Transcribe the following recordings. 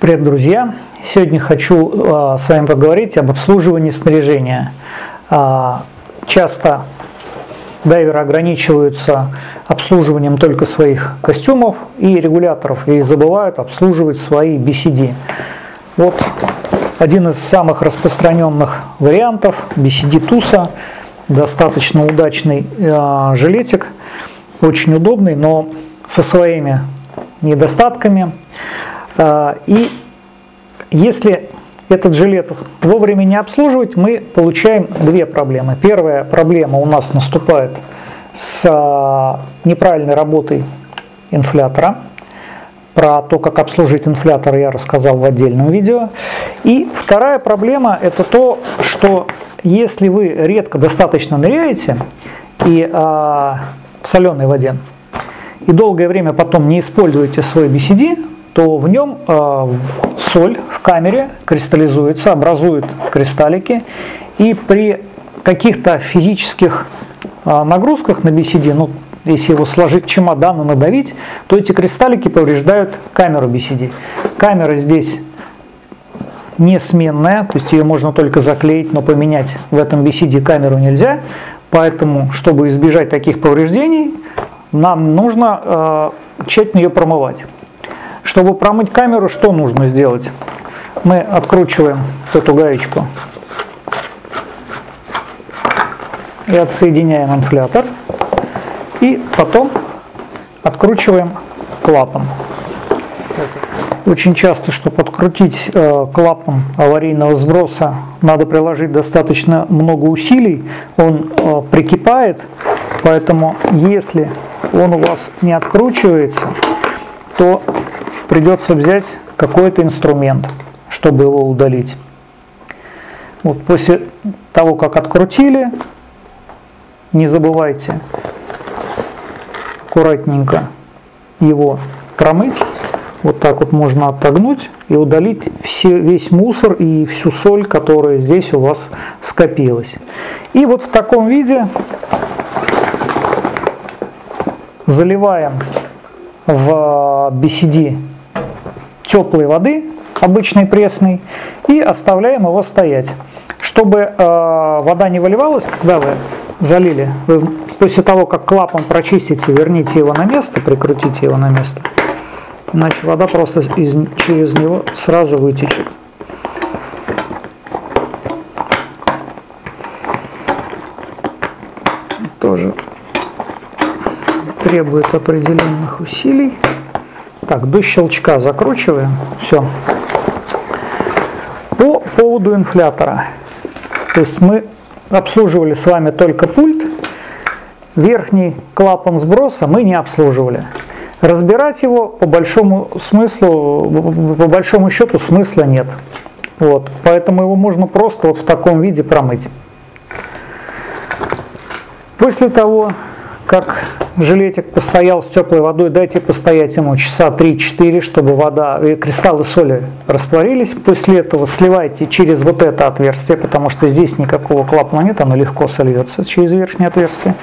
Привет, друзья! Сегодня хочу с вами поговорить об обслуживании снаряжения. Часто дайверы ограничиваются обслуживанием только своих костюмов и регуляторов и забывают обслуживать свои BCD. Вот один из самых распространенных вариантов BCD Туса. Достаточно удачный жилетик, очень удобный, но со своими недостатками. И если этот жилет вовремя не обслуживать, мы получаем две проблемы. Первая проблема у нас наступает с неправильной работой инфлятора. Про то, как обслужить инфлятор, я рассказал в отдельном видео. И вторая проблема – это то, что если вы редко достаточно ныряете и в соленой воде, и долгое время потом не используете свой BCD, то в нем соль в камере кристаллизуется, образует кристаллики, и при каких-то физических нагрузках на BCD, если его сложить в чемодан и надавить, то эти кристаллики повреждают камеру BCD. Камера здесь не сменная, то есть ее можно только заклеить, но поменять в этом BCD камеру нельзя, поэтому, чтобы избежать таких повреждений, нам нужно тщательно ее промывать. Чтобы промыть камеру, что нужно сделать? Мы откручиваем эту гаечку и отсоединяем инфлятор. И потом откручиваем клапан. Очень часто, чтобы открутить клапан аварийного сброса, надо приложить достаточно много усилий. Он прикипает, поэтому если он у вас не откручивается, то придется взять какой-то инструмент, чтобы его удалить. Вот после того, как открутили, не забывайте аккуратненько его промыть. Вот так вот можно отогнуть и удалить весь мусор и всю соль, которая здесь у вас скопилась. И вот в таком виде заливаем в BCD теплой воды, обычной пресной, и оставляем его стоять. Чтобы вода не выливалась, когда вы залили, вы после того, как клапан прочистите, верните его на место, прикрутите его на место, иначе вода просто через него сразу вытечет. Тоже требует определенных усилий. Так, до щелчка закручиваем. Все. По поводу инфлятора. То есть мы обслуживали с вами только пульт. Верхний клапан сброса мы не обслуживали. Разбирать его по большому счету смысла нет. Вот. Поэтому его можно просто вот в таком виде промыть. После того, как жилетик постоял с теплой водой, дайте постоять ему часа 3-4, чтобы вода и кристаллы соли растворились. После этого сливайте через вот это отверстие, потому что здесь никакого клапана нет, оно легко сольется через верхнее отверстие.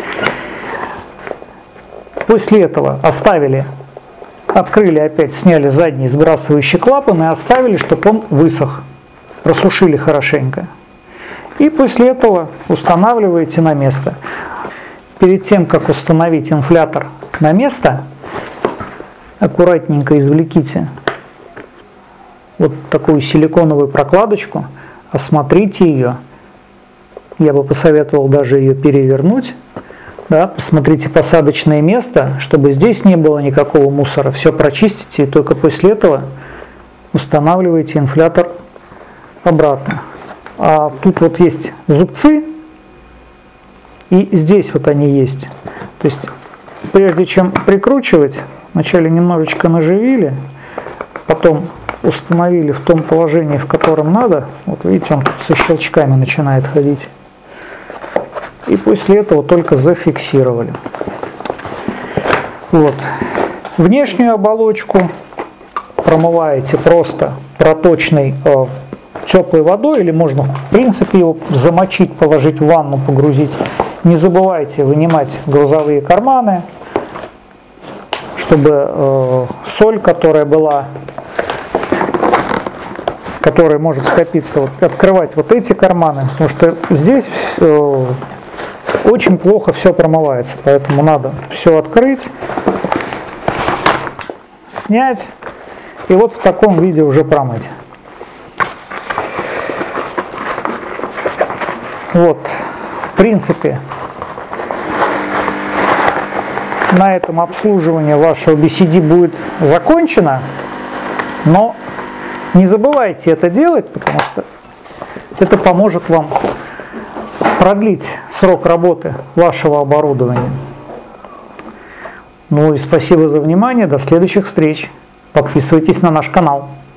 После этого оставили, открыли опять, сняли задний сбрасывающий клапан и оставили, чтобы он высох. Просушили хорошенько. И после этого устанавливаете на место. Перед тем, как установить инфлятор на место, аккуратненько извлеките вот такую силиконовую прокладочку, осмотрите ее. Я бы посоветовал даже ее перевернуть. Да, посмотрите посадочное место, чтобы здесь не было никакого мусора. Все прочистите, и только после этого устанавливаете инфлятор обратно. А тут вот есть зубцы. И здесь вот они есть. То есть, прежде чем прикручивать, вначале немножечко наживили, потом установили в том положении, в котором надо. Вот видите, он тут со щелчками начинает ходить. И после этого только зафиксировали. Вот. Внешнюю оболочку промываете просто проточной теплой водой, или можно в принципе его замочить, положить в ванну, погрузить. Не забывайте вынимать грузовые карманы, чтобы соль, которая была который может скопиться, вот, открывать вот эти карманы, потому что здесь очень плохо все промывается, поэтому надо все открыть, снять и вот в таком виде уже промыть. Вот, в принципе, на этом обслуживание вашего BCD будет закончено, но не забывайте это делать, потому что это поможет вам продлить срок работы вашего оборудования. Ну и спасибо за внимание, до следующих встреч. Подписывайтесь на наш канал.